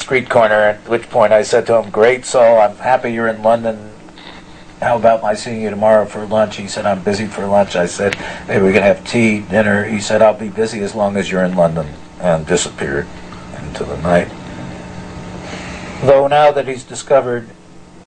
street corner, at which point I said to him, "Great, Saul, I'm happy you're in London. How about my seeing you tomorrow for lunch?" He said, "I'm busy for lunch." I said, "Maybe we can have tea, dinner." He said, "I'll be busy as long as you're in London," and disappeared into the night. Though now that he's discovered